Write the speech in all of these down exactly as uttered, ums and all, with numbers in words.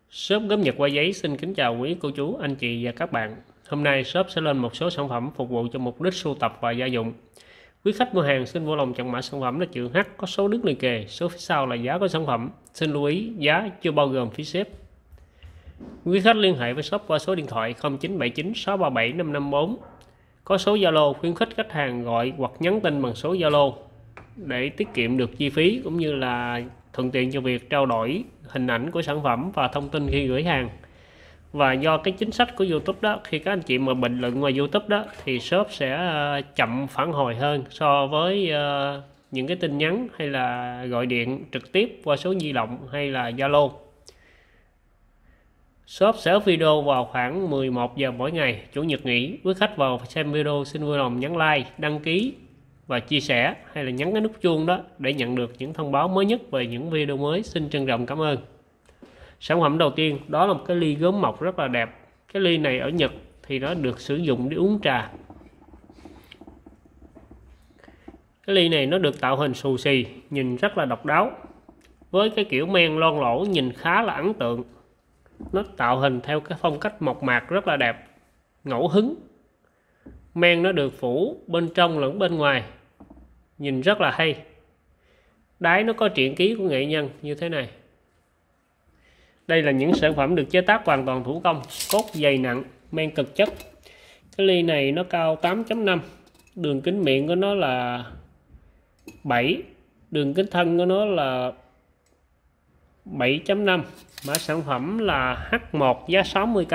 Shop gốm Nhật qua giấy xin kính chào quý cô chú, anh chị và các bạn. Hôm nay shop sẽ lên một số sản phẩm phục vụ cho mục đích sưu tập và gia dụng. Quý khách mua hàng xin vui lòng chọn mã sản phẩm là chữ H có số đứt liền kề, số phía sau là giá của sản phẩm. Xin lưu ý giá chưa bao gồm phí ship. Quý khách liên hệ với shop qua số điện thoại không chín bảy chín sáu ba bảy năm năm bốn. Có số Zalo khuyến khích khách hàng gọi hoặc nhắn tin bằng số Zalo để tiết kiệm được chi phí cũng như là thuận tiện cho việc trao đổi hình ảnh của sản phẩm và thông tin khi gửi hàng. Và do cái chính sách của YouTube đó, khi các anh chị mà bình luận ngoài YouTube đó thì shop sẽ chậm phản hồi hơn so với những cái tin nhắn hay là gọi điện trực tiếp qua số di động hay là Zalo. Shop sẽ up video vào khoảng mười một giờ mỗi ngày, chủ nhật nghỉ. Quý khách vào xem video xin vui lòng nhấn like, đăng ký và chia sẻ hay là nhấn cái nút chuông đó để nhận được những thông báo mới nhất về những video mới. Xin trân trọng cảm ơn. Sản phẩm đầu tiên đó là một cái ly gốm mộc rất là đẹp. Cái ly này ở Nhật thì nó được sử dụng để uống trà. Cái ly này nó được tạo hình xù xì, nhìn rất là độc đáo. Với cái kiểu men loang lỗ nhìn khá là ấn tượng. Nó tạo hình theo cái phong cách mộc mạc rất là đẹp, ngẫu hứng. Men nó được phủ bên trong lẫn bên ngoài, nhìn rất là hay. Đáy nó có truyện ký của nghệ nhân như thế này. Đây là những sản phẩm được chế tác hoàn toàn thủ công, cốt dày nặng, men cực chất. Cái ly này nó cao tám chấm năm, đường kính miệng của nó là bảy, đường kính thân của nó là bảy chấm năm. Mã sản phẩm là H một, giá sáu mươi k.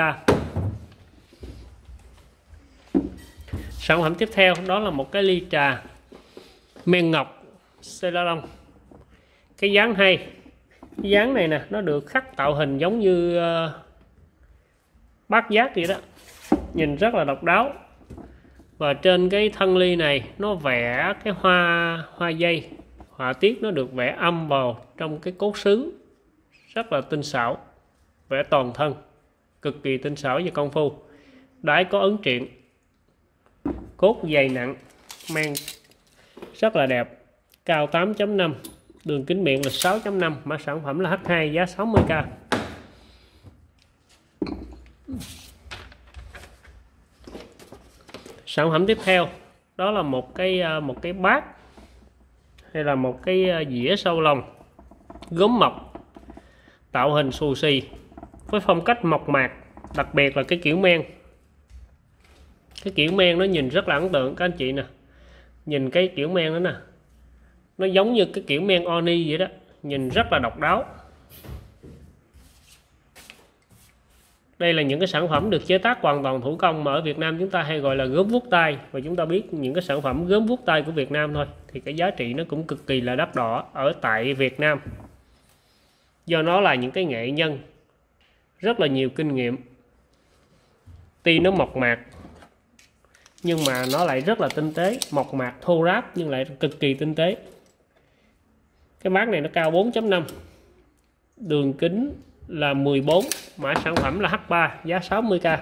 Sản phẩm tiếp theo đó là một cái ly trà men ngọc Ceylon. Cái dáng hay, cái dáng này nè, nó được khắc tạo hình giống như uh, bát giác vậy đó, nhìn rất là độc đáo. Và trên cái thân ly này nó vẽ cái hoa hoa dây, họa tiết nó được vẽ âm vào trong cái cốt sứ, rất là tinh xảo, vẽ toàn thân cực kỳ tinh xảo và công phu. Đáy có ấn truyện, cốt dày nặng, men rất là đẹp, cao tám chấm năm, đường kính miệng là sáu chấm năm. Mã sản phẩm là H hai, giá sáu mươi k. Sản phẩm tiếp theo đó là một cái một cái bát hay là một cái dĩa sâu lòng gốm mộc, tạo hình xù xì với phong cách mộc mạc, đặc biệt là cái kiểu men. Cái kiểu men nó nhìn rất là ấn tượng các anh chị nè. Nhìn cái kiểu men đó nè, nó giống như cái kiểu men oni vậy đó, nhìn rất là độc đáo. Đây là những cái sản phẩm được chế tác hoàn toàn thủ công mà ở Việt Nam chúng ta hay gọi là gốm vuốt tay. Và chúng ta biết những cái sản phẩm gốm vuốt tay của Việt Nam thôi thì cái giá trị nó cũng cực kỳ là đắt đỏ ở tại Việt Nam. Do nó là những cái nghệ nhân rất là nhiều kinh nghiệm. Tuy nó mộc mạc nhưng mà nó lại rất là tinh tế, mộc mạc thô ráp nhưng lại cực kỳ tinh tế. Cái bát này nó cao bốn chấm năm, đường kính là mười bốn. Mã sản phẩm là H ba, giá sáu mươi k.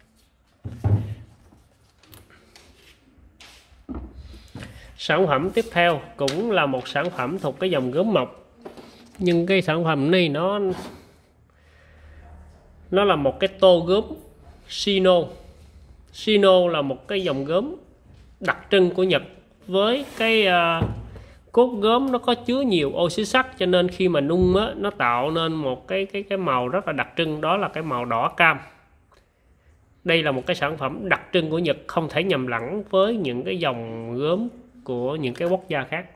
Sản phẩm tiếp theo cũng là một sản phẩm thuộc cái dòng gốm mộc, nhưng cái sản phẩm này nó nó là một cái tô gốm Shino. Shino là một cái dòng gốm đặc trưng của Nhật, với cái uh, cốt gốm nó có chứa nhiều oxy sắt, cho nên khi mà nung á, nó tạo nên một cái cái cái màu rất là đặc trưng, đó là cái màu đỏ cam. Đây là một cái sản phẩm đặc trưng của Nhật, không thể nhầm lẫn với những cái dòng gốm của những cái quốc gia khác.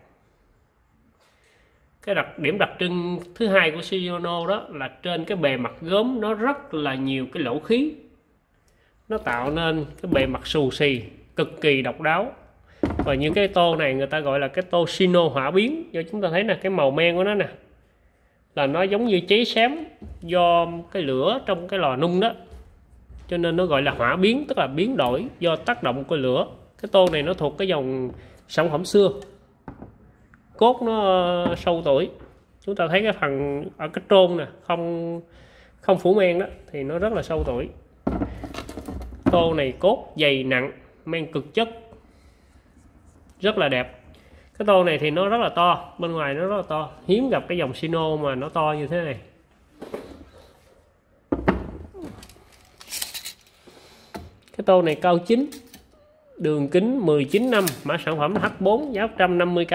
Cái đặc điểm đặc trưng thứ hai của Shino đó là trên cái bề mặt gốm nó rất là nhiều cái lỗ khí, nó tạo nên cái bề mặt xù xì cực kỳ độc đáo. Và những cái tô này người ta gọi là cái tô Shino hỏa biến, do chúng ta thấy nè, cái màu men của nó nè là nó giống như cháy xém do cái lửa trong cái lò nung đó, cho nên nó gọi là hỏa biến, tức là biến đổi do tác động của lửa. Cái tô này nó thuộc cái dòng sản phẩm xưa, cốt nó sâu tuổi. Chúng ta thấy cái phần ở cái trôn nè, không không phủ men đó thì nó rất là sâu tuổi. Tô này cốt dày nặng, men cực chất, rất là đẹp. Cái tô này thì nó rất là to, bên ngoài nó rất là to, hiếm gặp cái dòng Shino mà nó to như thế này. tô này cao chín, đường kính mười chín năm, mã sản phẩm là H bốn, giá một trăm năm mươi k.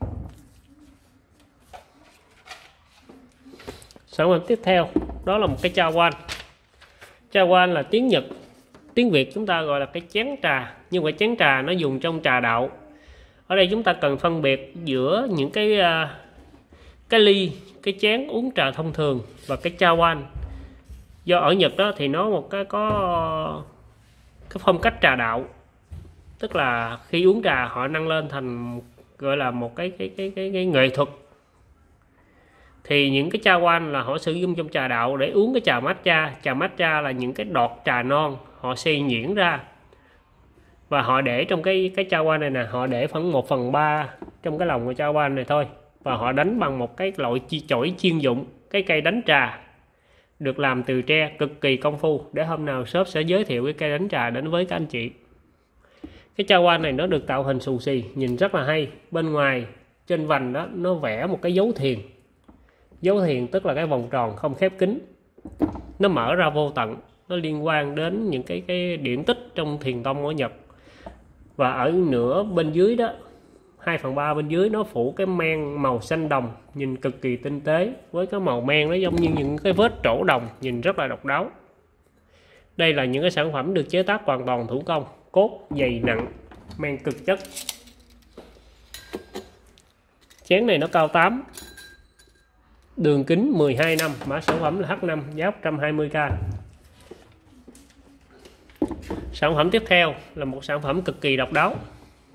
Sản phẩm tiếp theo đó là một cái cha quan. Cha quan là tiếng Nhật, tiếng Việt chúng ta gọi là cái chén trà, nhưng mà chén trà nó dùng trong trà đạo. Ở đây chúng ta cần phân biệt giữa những cái cái ly, cái chén uống trà thông thường và cái cha quan. Do ở Nhật đó thì nó một cái có cái phong cách trà đạo, tức là khi uống trà họ nâng lên thành gọi là một cái cái cái cái, cái nghệ thuật. Thì những cái cha quan là họ sử dụng trong trà đạo để uống cái trà matcha. Trà matcha là những cái đọt trà non họ xay nhuyễn ra và họ để trong cái cái cha quan này nè, họ để khoảng một phần ba trong cái lòng của cha quan này thôi, và họ đánh bằng một cái loại chi chổi chuyên dụng, cái cây đánh trà được làm từ tre, cực kỳ công phu. Để hôm nào shop sẽ giới thiệu cái cây đánh trà đến với các anh chị. Cái cha quan này nó được tạo hình xù xì, nhìn rất là hay. Bên ngoài trên vành đó nó vẽ một cái dấu thiền. Dấu thiền tức là cái vòng tròn không khép kín, nó mở ra vô tận, nó liên quan đến những cái cái điển tích trong thiền tông ở Nhật. Và ở nửa bên dưới đó, hai phần ba bên dưới nó phủ cái men màu xanh đồng, nhìn cực kỳ tinh tế, với cái màu men nó giống như những cái vết trổ đồng, nhìn rất là độc đáo. Đây là những cái sản phẩm được chế tác hoàn toàn thủ công, cốt dày nặng, men cực chất. Chén này nó cao tám, đường kính mười hai năm, mã sản phẩm là H năm, giá một trăm hai mươi k. Sản phẩm tiếp theo là một sản phẩm cực kỳ độc đáo.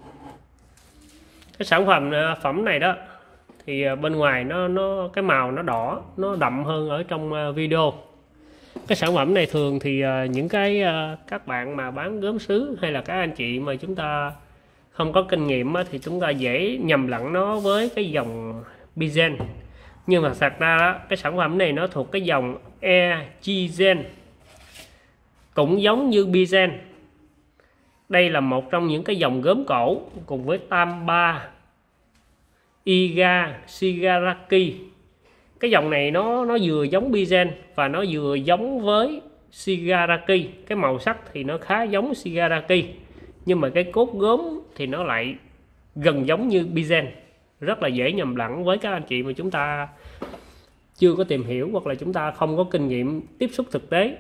Cái sản phẩm phẩm này đó thì bên ngoài nó nó cái màu nó đỏ, nó đậm hơn ở trong video. Cái sản phẩm này thường thì những cái các bạn mà bán gốm sứ hay là các anh chị mà chúng ta không có kinh nghiệm thì chúng ta dễ nhầm lẫn nó với cái dòng Bizen. Nhưng mà thật ra đó, cái sản phẩm này nó thuộc cái dòng Echizen, cũng giống như Bizen. Đây là một trong những cái dòng gốm cổ cùng với Tamba, Iga, Shigaraki. Cái dòng này nó nó vừa giống Bizen và nó vừa giống với Shigaraki. Cái màu sắc thì nó khá giống Shigaraki, nhưng mà cái cốt gốm thì nó lại gần giống như Bizen. Rất là dễ nhầm lẫn với các anh chị mà chúng ta chưa có tìm hiểu hoặc là chúng ta không có kinh nghiệm tiếp xúc thực tế.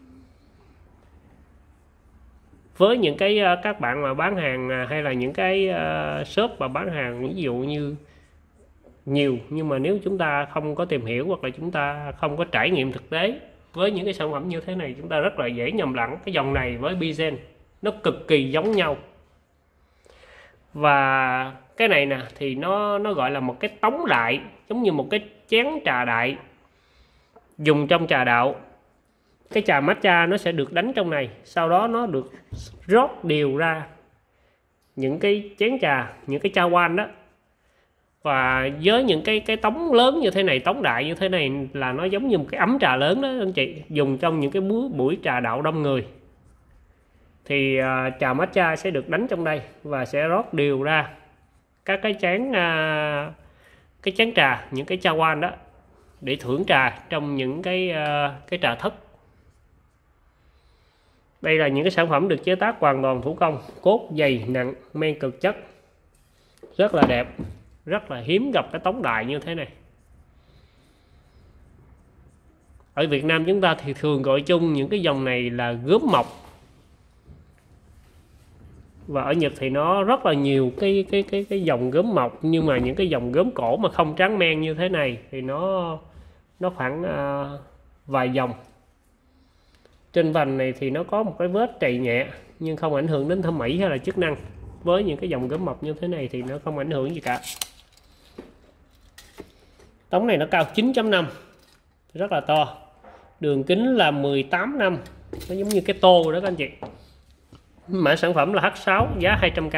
Với những cái các bạn mà bán hàng hay là những cái shop mà bán hàng ví dụ như nhiều, nhưng mà nếu chúng ta không có tìm hiểu hoặc là chúng ta không có trải nghiệm thực tế với những cái sản phẩm như thế này, chúng ta rất là dễ nhầm lẫn cái dòng này với Bizen. Nó cực kỳ giống nhau. Và cái này nè thì nó nó gọi là một cái tống đại, giống như một cái chén trà đại dùng trong trà đạo. Cái trà matcha nó sẽ được đánh trong này, sau đó nó được rót đều ra những cái chén trà, những cái cha quan đó. Và với những cái cái tống lớn như thế này, tống đại như thế này là nó giống như một cái ấm trà lớn đó anh chị, dùng trong những cái buổi, buổi trà đạo đông người. Thì uh, trà matcha sẽ được đánh trong đây và sẽ rót đều ra các cái chén uh, cái chén trà, những cái cha quan đó để thưởng trà trong những cái uh, cái trà thất. Đây là những cái sản phẩm được chế tác hoàn toàn thủ công, cốt dày nặng, men cực chất, rất là đẹp, rất là hiếm gặp cái tống đại như thế này. Ở Việt Nam chúng ta thì thường gọi chung những cái dòng này là gốm mộc, và ở Nhật thì nó rất là nhiều cái cái cái cái dòng gốm mộc, nhưng mà những cái dòng gốm cổ mà không tráng men như thế này thì nó nó khoảng uh, vài dòng. Trên vành này thì nó có một cái vết trầy nhẹ nhưng không ảnh hưởng đến thẩm mỹ hay là chức năng. Với những cái dòng gốm mộc như thế này thì nó không ảnh hưởng gì cả. Tống này nó cao chín chấm năm, rất là to, đường kính là mười tám năm, nó giống như cái tô đó các anh chị. Mã sản phẩm là H sáu, giá hai trăm k.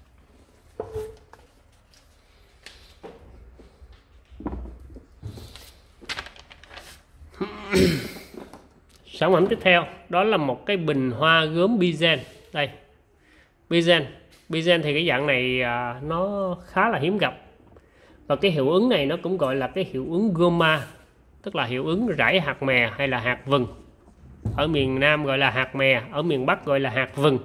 Sản phẩm tiếp theo đó là một cái bình hoa gốm Bizen. Đây, Bizen. Bizen thì cái dạng này à, nó khá là hiếm gặp. Và cái hiệu ứng này nó cũng gọi là cái hiệu ứng goma, tức là hiệu ứng rải hạt mè hay là hạt vừng. ở miền Nam gọi là hạt mè, ở miền Bắc gọi là hạt vừng.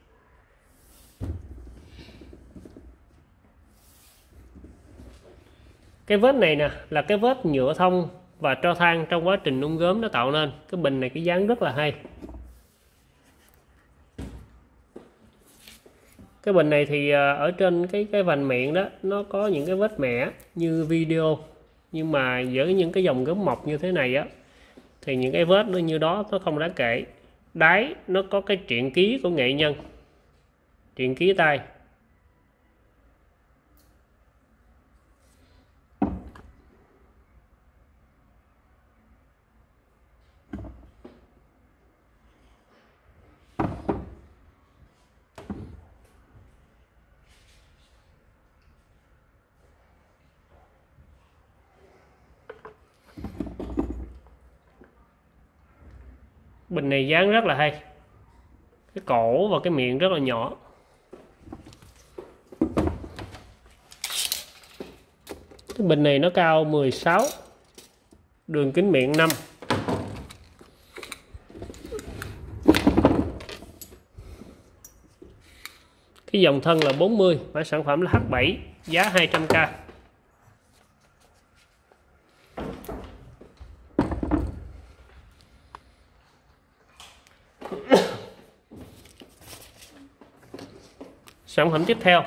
Cái vết này nè là cái vết nhựa thông và tro than trong quá trình nung gốm nó tạo nên. Cái bình này cái dáng rất là hay. Cái bình này thì ở trên cái cái vành miệng đó nó có những cái vết mẻ như video, nhưng mà với những cái dòng gốm mộc như thế này á thì những cái vết nó như đó nó không đáng kể. Đáy nó có cái truyện ký của nghệ nhân, truyện ký tay. Bình này dáng rất là hay, cái cổ và cái miệng rất là nhỏ. Cái bình này nó cao mười sáu, đường kính miệng năm. Cái dòng thân là bốn mươi, mã sản phẩm là H bảy, giá hai trăm k. Sản phẩm tiếp theo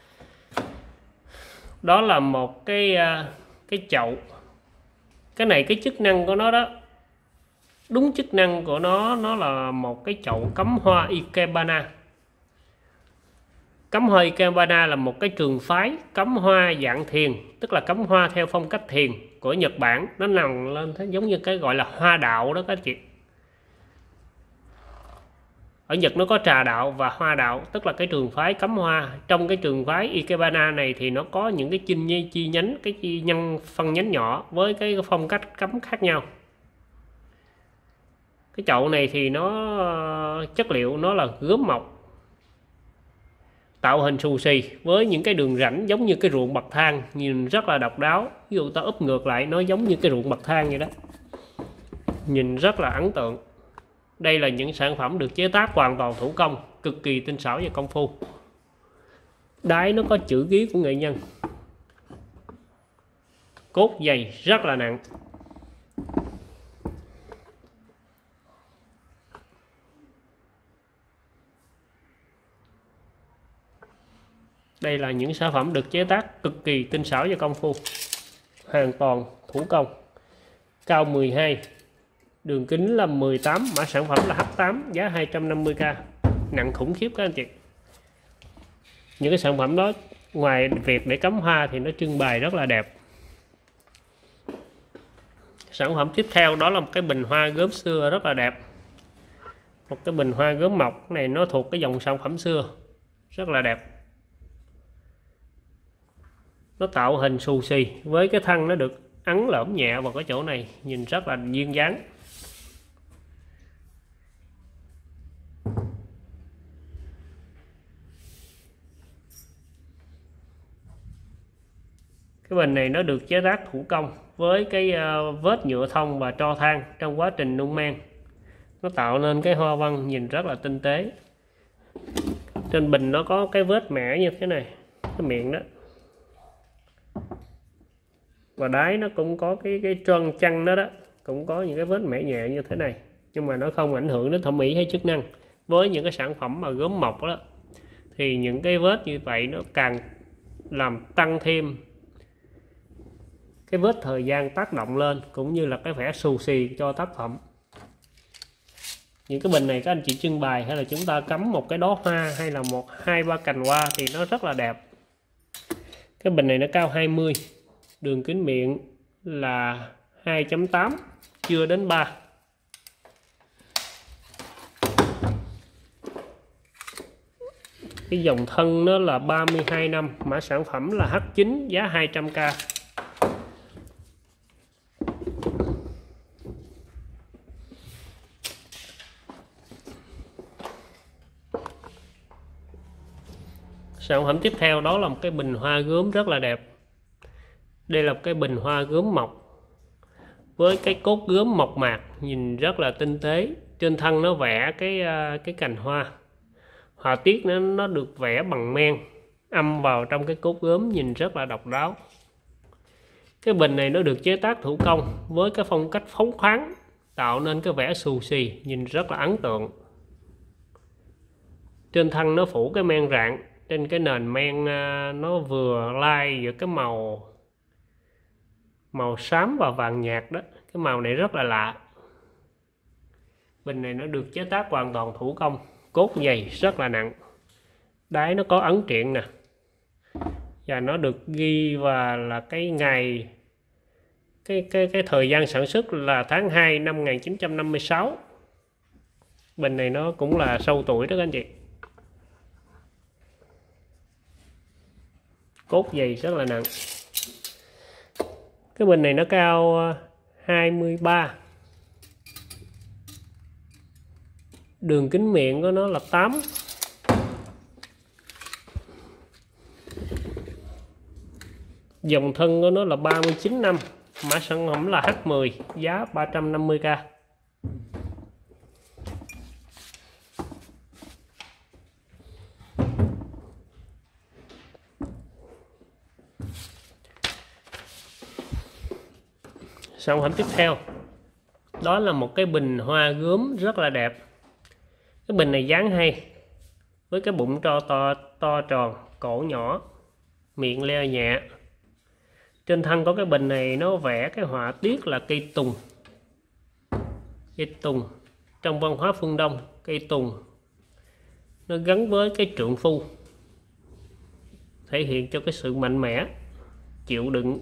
đó là một cái cái chậu. Cái này cái chức năng của nó đó, đúng chức năng của nó nó là một cái chậu cắm hoa Ikebana. Cắm hoa Ikebana là một cái trường phái cắm hoa dạng thiền, tức là cắm hoa theo phong cách thiền của Nhật Bản. Nó nằm lên thế giống như cái gọi là hoa đạo đó các chị. Ở Nhật nó có trà đạo và hoa đạo, tức là cái trường phái cắm hoa. Trong cái trường phái Ikebana này thì nó có những cái chi, chi nhánh, cái chi nhân phân nhánh nhỏ với cái phong cách cắm khác nhau. Cái chậu này thì nó chất liệu nó là gốm mộc, tạo hình xù xì với những cái đường rãnh giống như cái ruộng bậc thang, nhìn rất là độc đáo. Ví dụ ta úp ngược lại nó giống như cái ruộng bậc thang vậy đó, nhìn rất là ấn tượng. Đây là những sản phẩm được chế tác hoàn toàn thủ công, cực kỳ tinh xảo và công phu. Đáy nó có chữ ký của nghệ nhân. Cốt dày rất là nặng. Đây là những sản phẩm được chế tác cực kỳ tinh xảo và công phu, hoàn toàn thủ công. Cao mười hai, đường kính là mười tám, mã sản phẩm là H tám, giá hai trăm năm mươi k. Nặng khủng khiếp các anh chị. Những cái sản phẩm đó ngoài việc để cắm hoa thì nó trưng bày rất là đẹp. Sản phẩm tiếp theo đó là một cái bình hoa gốm xưa rất là đẹp. Một cái bình hoa gốm mộc này nó thuộc cái dòng sản phẩm xưa, rất là đẹp. Nó tạo hình xù xì với cái thân nó được ấn lõm nhẹ vào cái chỗ này, nhìn rất là duyên dáng. Cái bình này nó được chế tác thủ công với cái vết nhựa thông và tro than trong quá trình nung men. Nó tạo nên cái hoa văn nhìn rất là tinh tế. Trên bình nó có cái vết mẻ như thế này, cái miệng đó. Và đáy nó cũng có cái cái trơn chăn đó đó, cũng có những cái vết mẻ nhẹ như thế này, nhưng mà nó không ảnh hưởng đến thẩm mỹ hay chức năng. Với những cái sản phẩm mà gốm mộc đó thì những cái vết như vậy nó càng làm tăng thêm cái vết thời gian tác động lên, cũng như là cái vẻ xù xì cho tác phẩm. Những cái bình này các anh chị trưng bày hay là chúng ta cắm một cái đóa hoa hay là một hai ba cành hoa thì nó rất là đẹp. Cái bình này nó cao hai mươi, đường kính miệng là hai chấm tám, chưa đến ba. Cái dòng thân nó là ba mươi hai năm, mã sản phẩm là H chín, giá hai trăm k. Sản phẩm tiếp theo đó là một cái bình hoa gốm rất là đẹp. Đây là một cái bình hoa gốm mộc. với cái cốt gốm mộc mạc nhìn rất là tinh tế. Trên thân nó vẽ cái cái cành hoa, họa tiết nó nó được vẽ bằng men âm vào trong cái cốt gốm nhìn rất là độc đáo. Cái bình này nó được chế tác thủ công với cái phong cách phóng khoáng, tạo nên cái vẻ xù xì nhìn rất là ấn tượng. Trên thân nó phủ cái men rạng, trên cái nền men nó vừa lai giữa cái màu màu xám và vàng nhạt đó. Cái màu này rất là lạ. Bình này nó được chế tác hoàn toàn thủ công, cốt dày rất là nặng, đáy nó có ấn triện nè, và nó được ghi và là cái ngày cái cái cái thời gian sản xuất là tháng hai năm một nghìn chín trăm năm mươi sáu. Bình này nó cũng là sâu tuổi đó các anh chị. Cốt dày rất là nặng. Cái bình này nó cao hai mươi ba. Đường kính miệng của nó là tám. Dòng thân của nó là ba mươi chín năm. Mã sản phẩm là H mười, giá ba trăm năm mươi k. Sản phẩm tiếp theo đó là một cái bình hoa gốm rất là đẹp. Cái bình này dáng hay, với cái bụng to to to tròn, cổ nhỏ, miệng leo nhẹ. Trên thân có cái bình này nó vẽ cái họa tiết là cây tùng. Cây tùng trong văn hóa phương Đông, cây tùng nó gắn với cái trượng phu, thể hiện cho cái sự mạnh mẽ, chịu đựng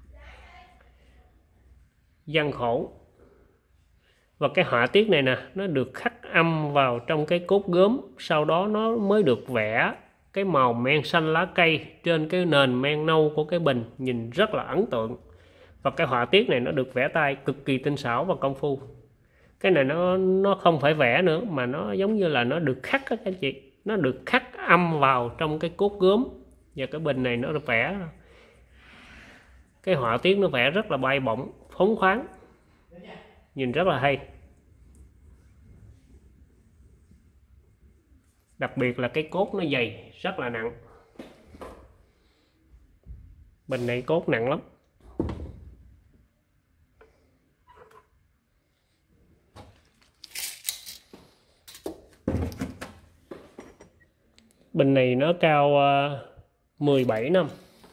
gian khổ. Và cái họa tiết này nè, nó được khắc âm vào trong cái cốt gốm, sau đó nó mới được vẽ cái màu men xanh lá cây trên cái nền men nâu của cái bình, nhìn rất là ấn tượng. Và cái họa tiết này nó được vẽ tay cực kỳ tinh xảo và công phu. Cái này nó nó không phải vẽ nữa, mà nó giống như là nó được khắc các anh chị, nó được khắc âm vào trong cái cốt gốm. Và cái bình này nó được vẽ, cái họa tiết nó vẽ rất là bay bổng, phóng khoáng, nhìn rất là hay. Đặc biệt là cái cốt nó dày, rất là nặng. Bình này cốt nặng lắm. Bình này nó cao mười bảy năm.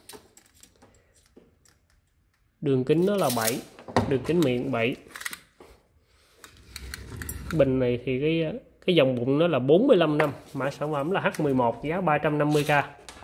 Đường kính nó là bảy, đường kính miệng bảy. Bình này thì cái cái dòng bụng nó là bốn mươi lăm năm. Mã sản phẩm là H mười một, giá ba trăm năm mươi k.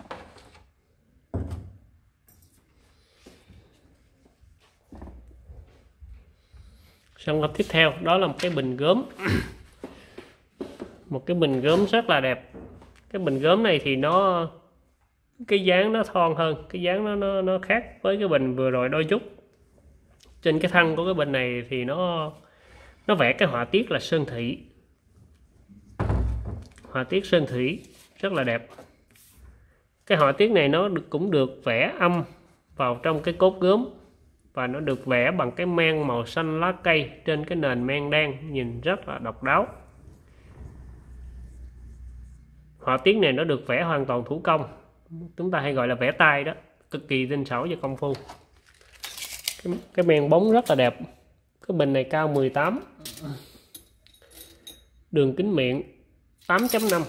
Sản phẩm tiếp theo đó là một cái bình gốm. Một cái bình gốm rất là đẹp. Cái bình gốm này thì nó cái dáng nó thon hơn, cái dáng nó nó nó khác với cái bình vừa rồi đôi chút. Trên cái thân của cái bình này thì nó nó vẽ cái họa tiết là sơn thủy. Họa tiết sơn thủy rất là đẹp. Cái họa tiết này nó được, cũng được vẽ âm vào trong cái cốt gốm, và nó được vẽ bằng cái men màu xanh lá cây trên cái nền men đen, nhìn rất là độc đáo. Họa tiết này nó được vẽ hoàn toàn thủ công, chúng ta hay gọi là vẽ tay đó, cực kỳ tinh xảo và công phu. Cái, cái men bóng rất là đẹp. Cái bình này cao mười tám. Đường kính miệng tám chấm năm.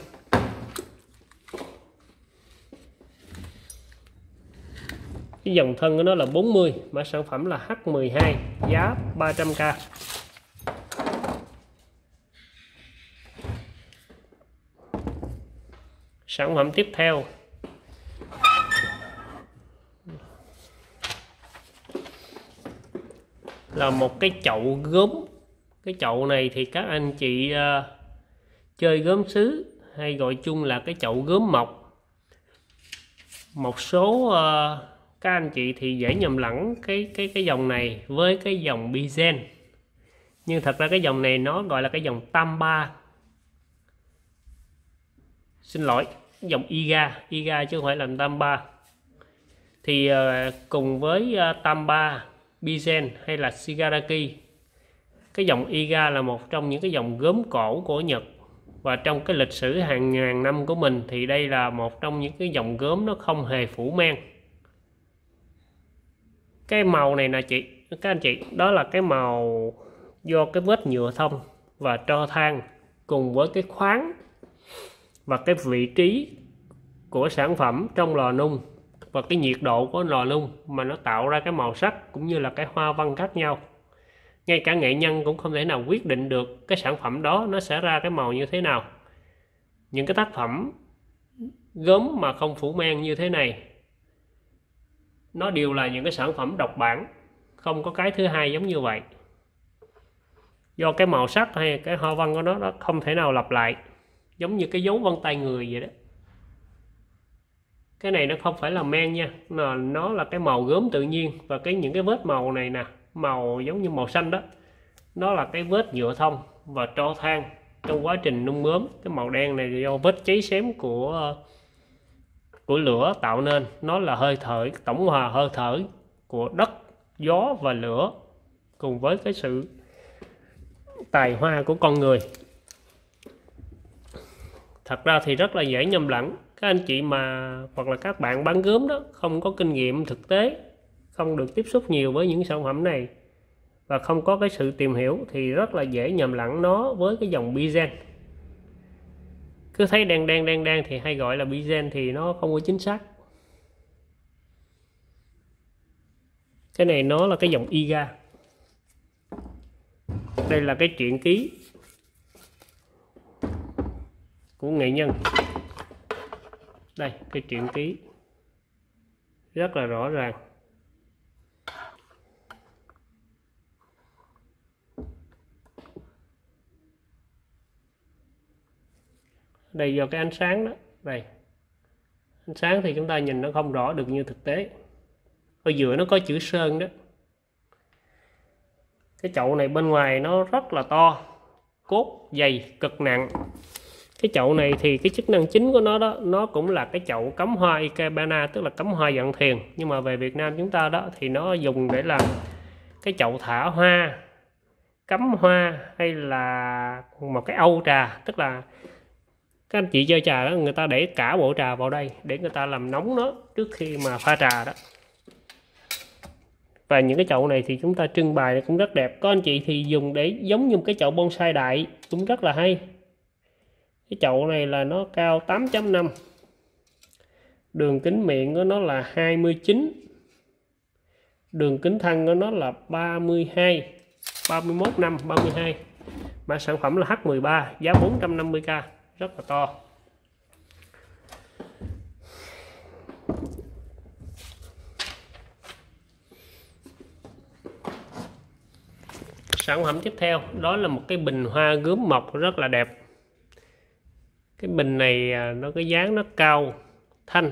Cái dòng thân của nó là bốn mươi. Mã sản phẩm là H mười hai, giá ba trăm k. Sản phẩm tiếp theo là một cái chậu gốm. Cái chậu này thì các anh chị uh, chơi gốm sứ hay gọi chung là cái chậu gốm mộc. Một số uh, các anh chị thì dễ nhầm lẫn cái cái cái dòng này với cái dòng Bizen, nhưng thật ra cái dòng này nó gọi là cái dòng Tam Ba. Xin lỗi, dòng Iga, Iga chứ không phải là Tam Ba. Thì uh, cùng với uh, Tam Ba Bizen hay là Shigaraki. Cái dòng Iga là một trong những cái dòng gốm cổ của Nhật, và trong cái lịch sử hàng ngàn năm của mình thì đây là một trong những cái dòng gốm nó không hề phủ men. Cái màu này nè chị, các anh chị, đó là cái màu do cái vết nhựa thông và tro than cùng với cái khoáng và cái vị trí của sản phẩm trong lò nung và cái nhiệt độ của lò nung mà nó tạo ra cái màu sắc cũng như là cái hoa văn khác nhau. Ngay cả nghệ nhân cũng không thể nào quyết định được cái sản phẩm đó nó sẽ ra cái màu như thế nào. Những cái tác phẩm gốm mà không phủ men như thế này nó đều là những cái sản phẩm độc bản, không có cái thứ hai giống như vậy. Do cái màu sắc hay cái hoa văn của nó, nó không thể nào lặp lại, giống như cái dấu vân tay người vậy đó. Cái này nó không phải là men nha, nó, nó là cái màu gốm tự nhiên. Và cái những cái vết màu này nè, màu giống như màu xanh đó, nó là cái vết nhựa thông và tro than trong quá trình nung gốm. Cái màu đen này là do vết cháy xém của của lửa tạo nên. Nó là hơi thở, tổng hòa hơi thở của đất, gió và lửa cùng với cái sự tài hoa của con người. Thật ra thì rất là dễ nhầm lẫn. Các anh chị mà hoặc là các bạn bán gốm đó không có kinh nghiệm thực tế, không được tiếp xúc nhiều với những sản phẩm này và không có cái sự tìm hiểu thì rất là dễ nhầm lẫn nó với cái dòng Bizen. Cứ thấy đen đen đen đen thì hay gọi là Bizen thì nó không có chính xác. Cái này nó là cái dòng Iga. Đây là cái truyện ký của nghệ nhân. Đây, cái truyện ký rất là rõ ràng. Đây do cái ánh sáng đó. Đây, ánh sáng thì chúng ta nhìn nó không rõ được như thực tế. Ở giữa nó có chữ sơn đó. Cái chậu này bên ngoài nó rất là to, cốt dày, cực nặng. Cái chậu này thì cái chức năng chính của nó đó, nó cũng là cái chậu cắm hoa Ikebana, tức là cắm hoa dạng thiền. Nhưng mà về Việt Nam chúng ta đó thì nó dùng để làm cái chậu thả hoa, cắm hoa, hay là một cái âu trà. Tức là các anh chị chơi trà đó, người ta để cả bộ trà vào đây để người ta làm nóng nó trước khi mà pha trà đó. Và những cái chậu này thì chúng ta trưng bày cũng rất đẹp. Có anh chị thì dùng để giống như một cái chậu bonsai đại cũng rất là hay. Cái chậu này là nó cao tám chấm năm, đường kính miệng của nó là hai mươi chín, đường kính thân của nó là ba mươi hai, ba mươi mốt năm, ba mươi hai. Mã sản phẩm là H mười ba, giá bốn trăm năm mươi k, rất là to. Sản phẩm tiếp theo đó là một cái bình hoa gốm mộc rất là đẹp. Cái bình này nó cái dáng nó cao thanh,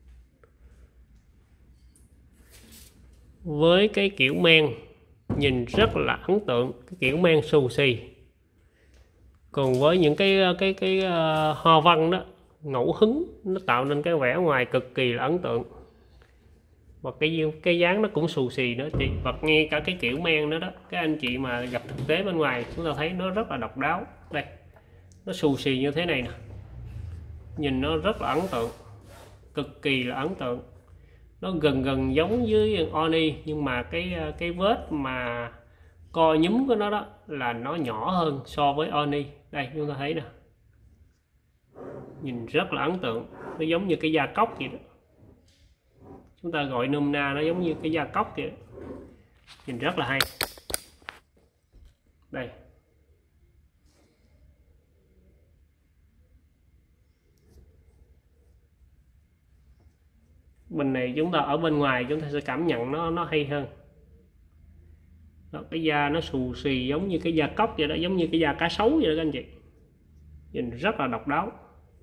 với cái kiểu men nhìn rất là ấn tượng, cái kiểu men xù xì, cùng với những cái cái cái uh, hoa văn đó ngẫu hứng, nó tạo nên cái vẻ ngoài cực kỳ là ấn tượng. Và cái cái dáng nó cũng xù xì nữa chị. Và ngay cả cái kiểu men nữa đó, các anh chị mà gặp thực tế bên ngoài chúng ta thấy nó rất là độc đáo. Đây, nó xù xì như thế này nè, nhìn nó rất là ấn tượng, cực kỳ là ấn tượng. Nó gần gần giống với Oni, nhưng mà cái cái vết mà co nhúm của nó đó là nó nhỏ hơn so với Oni. Đây chúng ta thấy nè, nhìn rất là ấn tượng, nó giống như cái da cóc vậy đó. Chúng ta gọi nôm na nó giống như cái da cóc vậy đó. Nhìn rất là hay. Đây, bình này chúng ta ở bên ngoài chúng ta sẽ cảm nhận nó nó hay hơn. Đó, cái da nó xù xì giống như cái da cóc vậy đó, giống như cái da cá sấu vậy đó các anh chị. Nhìn rất là độc đáo.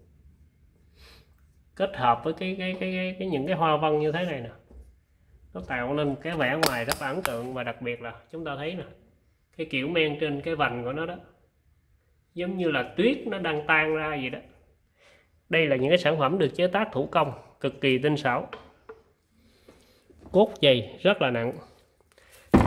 Kết hợp với cái cái cái, cái, cái những cái hoa văn như thế này nè, nó tạo nên cái vẻ ngoài rất là ấn tượng. Và đặc biệt là chúng ta thấy nè, cái kiểu men trên cái vành của nó đó giống như là tuyết nó đang tan ra vậy đó. Đây là những cái sản phẩm được chế tác thủ công, cực kỳ tinh xảo, cốt dày rất là nặng.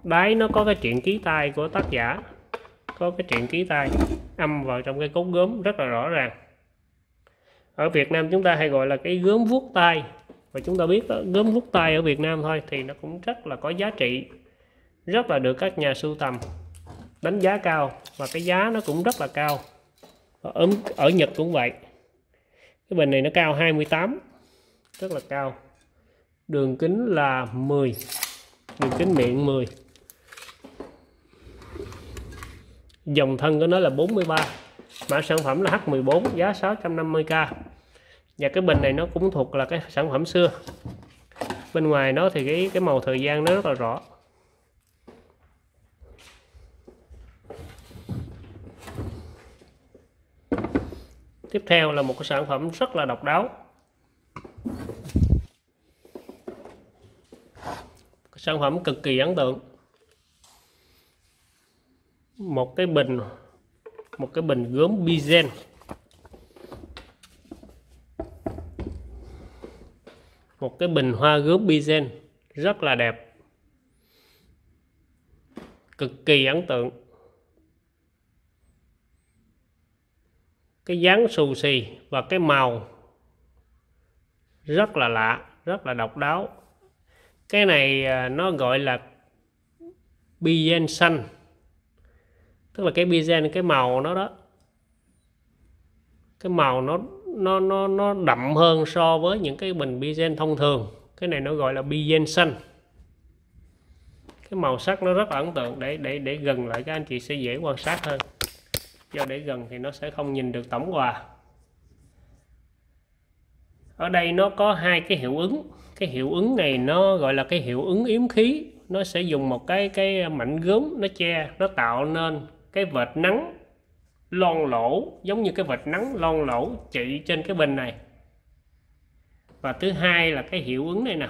Đáy nó có cái truyện ký tay của tác giả, có cái truyện ký tay âm vào trong cái cốt gốm rất là rõ ràng. Ở Việt Nam chúng ta hay gọi là cái gốm vuốt tay, và chúng ta biết đó, gốm vuốt tay ở Việt Nam thôi thì nó cũng rất là có giá trị, rất là được các nhà sưu tầm đánh giá cao, và cái giá nó cũng rất là cao. Ở, ở Nhật cũng vậy. Cái bình này nó cao hai mươi tám, rất là cao. Đường kính là mười, đường kính miệng mười. Dòng thân của nó là bốn mươi ba. Mã sản phẩm là H mười bốn, giá sáu trăm năm mươi k. Và cái bình này nó cũng thuộc là cái sản phẩm xưa. Bên ngoài nó thì cái cái màu thời gian nó rất là rõ. Tiếp theo là một cái sản phẩm rất là độc đáo. Cái sản phẩm cực kỳ ấn tượng. Một cái bình một cái bình gốm Bizen. Một cái bình hoa gốm Bizen rất là đẹp, cực kỳ ấn tượng. Cái dáng xù xì và cái màu rất là lạ, rất là độc đáo. Cái này nó gọi là Bizen xanh, tức là cái Bizen, cái màu nó đó, cái màu nó nó nó nó đậm hơn so với những cái bình Bizen thông thường. Cái này nó gọi là Bizen xanh. Cái màu sắc nó rất là ấn tượng. Để để để gần lại các anh chị sẽ dễ quan sát hơn. Do để gần thì nó sẽ không nhìn được tổng hòa. Ở đây nó có hai cái hiệu ứng. Cái hiệu ứng này nó gọi là cái hiệu ứng yếm khí. Nó sẽ dùng một cái cái mảnh gốm nó che, nó tạo nên cái vệt nắng loang lỗ, giống như cái vệt nắng loang lỗ chạy trên cái bình này. Và thứ hai là cái hiệu ứng này nè,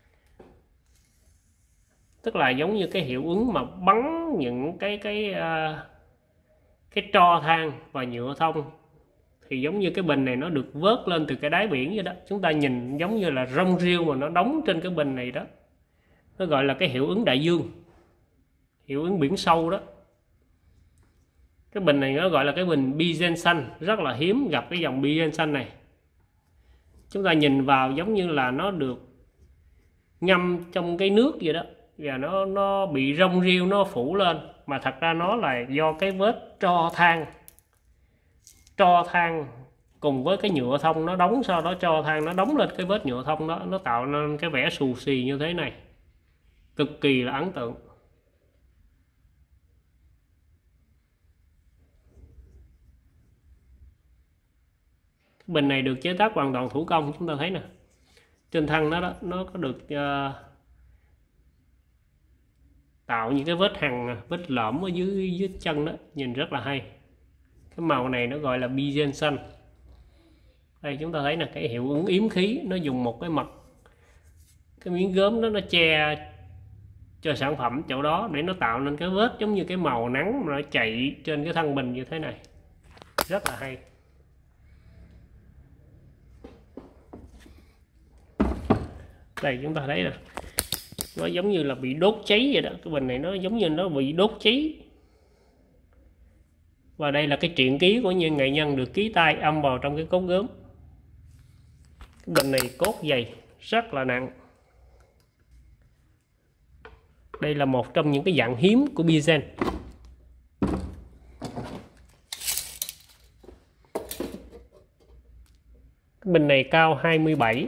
tức là giống như cái hiệu ứng mà bắn những cái cái uh, cái tro than và nhựa thông, thì giống như cái bình này nó được vớt lên từ cái đáy biển vậy đó. Chúng ta nhìn giống như là rong rêu mà nó đóng trên cái bình này đó. Nó gọi là cái hiệu ứng đại dương, hiệu ứng biển sâu đó. Cái bình này nó gọi là cái bình Bizen xanh, rất là hiếm gặp cái dòng Bizen xanh này. Chúng ta nhìn vào giống như là nó được ngâm trong cái nước vậy đó, và nó nó bị rong rêu, nó phủ lên, mà thật ra nó là do cái vết tro than tro than cùng với cái nhựa thông nó đóng, sau đó tro than nó đóng lên cái vết nhựa thông đó, nó tạo nên cái vẻ xù xì như thế này, cực kỳ là ấn tượng. Bình này được chế tác hoàn toàn thủ công, chúng ta thấy nè, trên thân nó đó, nó có được uh, tạo những cái vết hằn, vết lõm ở dưới dưới chân đó, nhìn rất là hay. Cái màu này nó gọi là Bizen xanh. Đây chúng ta thấy là cái hiệu ứng yếm khí, nó dùng một cái mặt, cái miếng gốm đó nó che cho sản phẩm chỗ đó để nó tạo nên cái vết giống như cái màu nắng mà nó chạy trên cái thân bình như thế này, rất là hay. Đây chúng ta thấy nè, nó giống như là bị đốt cháy vậy đó. Cái bình này nó giống như nó bị đốt cháy. Và đây là cái truyện ký của những nghệ nhân được ký tay âm vào trong cái cốt gốm. Cái bình này cốt dày, rất là nặng. Đây là một trong những cái dạng hiếm của Bizen. Cái bình này cao hai mươi bảy,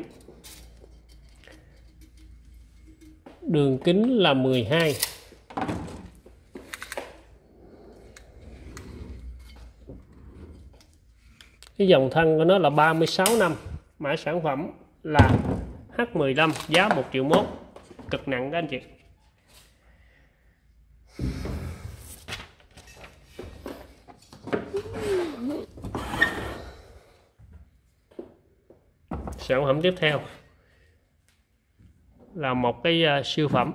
đường kính là mười hai. Cái dòng thân của nó là ba mươi sáu năm. Mã sản phẩm là H mười lăm, giá một triệu mốt. Cực nặng các anh chị. Sản phẩm tiếp theo là một cái uh, siêu phẩm,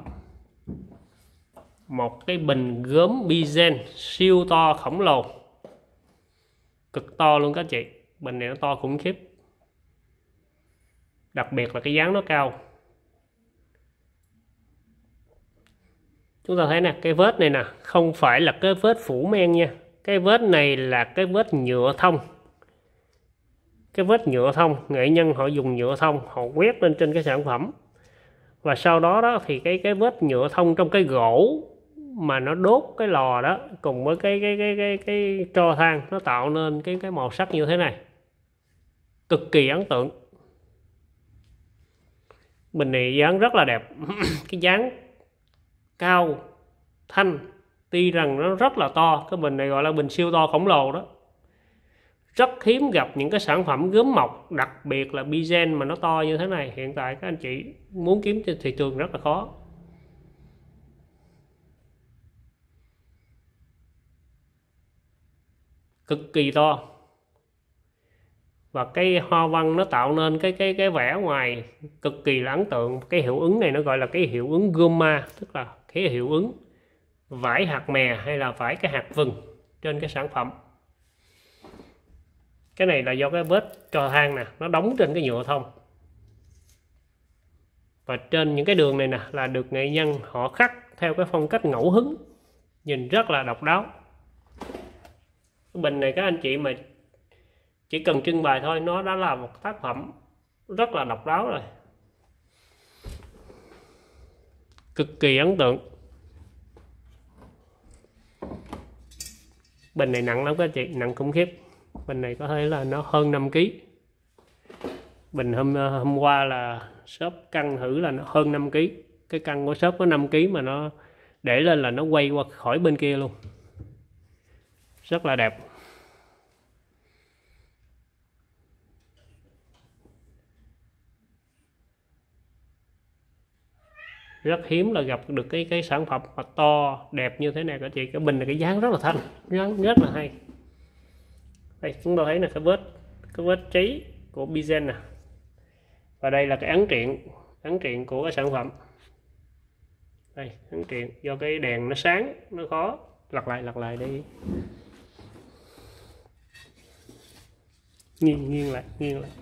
một cái bình gốm Bizen siêu to khổng lồ, cực to luôn các chị. Bình này nó to khủng khiếp, đặc biệt là cái dáng nó cao. Chúng ta thấy nè, cái vết này nè không phải là cái vết phủ men nha, cái vết này là cái vết nhựa thông. Cái vết nhựa thông, nghệ nhân họ dùng nhựa thông họ quét lên trên cái sản phẩm, và sau đó đó thì cái cái vết nhựa thông trong cái gỗ mà nó đốt cái lò đó cùng với cái cái cái cái cái tro than, nó tạo nên cái cái màu sắc như thế này, cực kỳ ấn tượng. Bình này dáng rất là đẹp. Cái dáng cao thanh, tuy rằng nó rất là to, cái bình này gọi là bình siêu to khổng lồ đó. Rất hiếm gặp những cái sản phẩm gốm mộc, đặc biệt là Bizen mà nó to như thế này. Hiện tại các anh chị muốn kiếm trên thị trường rất là khó. Cực kỳ to. Và cái hoa văn nó tạo nên cái cái cái vẻ ngoài cực kỳ là ấn tượng. Cái hiệu ứng này nó gọi là cái hiệu ứng gomma, tức là cái hiệu ứng vải hạt mè hay là vải cái hạt vừng trên cái sản phẩm. Cái này là do cái vết tro than nè, nó đóng trên cái nhựa thông. Và trên những cái đường này nè là được nghệ nhân họ khắc theo cái phong cách ngẫu hứng, nhìn rất là độc đáo. Cái bình này các anh chị mà chỉ cần trưng bày thôi, nó đã là một tác phẩm rất là độc đáo rồi, cực kỳ ấn tượng. Bình này nặng lắm các anh chị, nặng khủng khiếp. Bình này có thể là nó hơn năm ký. Bình hôm hôm qua là shop cân thử là nó hơn năm ký. Cái cân của shop có năm ký mà nó để lên là nó quay qua khỏi bên kia luôn. Rất là đẹp. Rất hiếm là gặp được cái cái sản phẩm mà to đẹp như thế này các chị. Cái bình này cái dáng rất là thanh, dáng rất là hay. Đây chúng ta thấy là cái vết cái vết cháy của Bizen nè. Và đây là cái ấn triện, ấn triện của cái sản phẩm. Đây, ấn triện do cái đèn nó sáng, nó khó. Lật lại lật lại đi. Nghiêng nghiêng lại, nghiêng lại.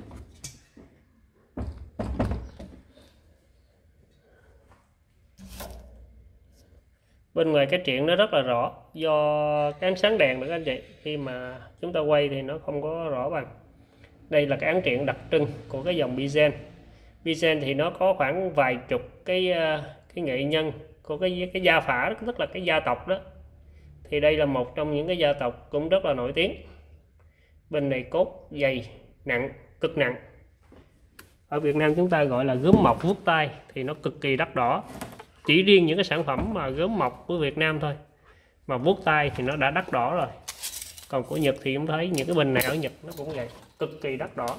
Bên ngoài cái triện nó rất là rõ do cái ánh sáng đèn nữa các anh chị. Khi mà chúng ta quay thì nó không có rõ bằng. Đây là cái ấn triện đặc trưng của cái dòng Bizen. Bizen thì nó có khoảng vài chục cái cái nghệ nhân của cái cái gia phả đó, tức là cái gia tộc đó. Thì đây là một trong những cái gia tộc cũng rất là nổi tiếng. Bên này cốt dày, nặng, cực nặng. Ở Việt Nam chúng ta gọi là gốm mộc vuốt tay, thì nó cực kỳ đắt đỏ. Chỉ riêng những cái sản phẩm mà gốm mộc của Việt Nam thôi mà vuốt tay thì nó đã đắt đỏ rồi. Còn của Nhật thì chúng thấy những cái bình này ở Nhật nó cũng vậy, cực kỳ đắt đỏ.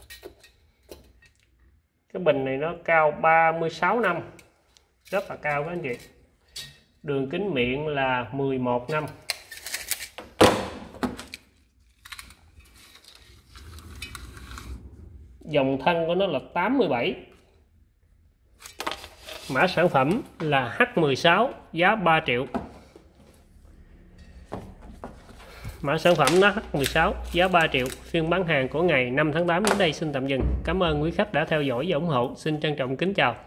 Cái bình này nó cao ba mươi sáu năm, rất là cao các anh chị. Đường kính miệng là mười một năm. Dòng thân của nó là tám mươi bảy. Mã sản phẩm là H mười sáu, giá ba triệu. Mã sản phẩm nó H mười sáu, giá ba triệu. Phiên bán hàng của ngày năm tháng tám đến đây xin tạm dừng. Cảm ơn quý khách đã theo dõi và ủng hộ. Xin trân trọng kính chào.